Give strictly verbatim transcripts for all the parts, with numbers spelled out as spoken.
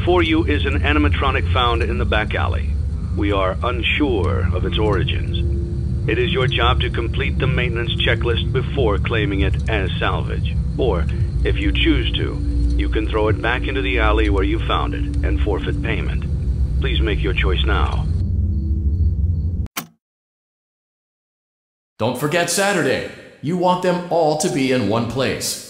Before you is an animatronic found in the back alley. We are unsure of its origins. It is your job to complete the maintenance checklist before claiming it as salvage. Or, if you choose to, you can throw it back into the alley where you found it and forfeit payment. Please make your choice now. Don't forget Saturday. You want them all to be in one place.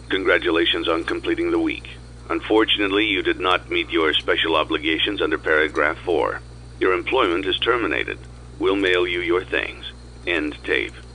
Congratulations on completing the week. Unfortunately, you did not meet your special obligations under Paragraph four. Your employment is terminated. We'll mail you your things. End tape.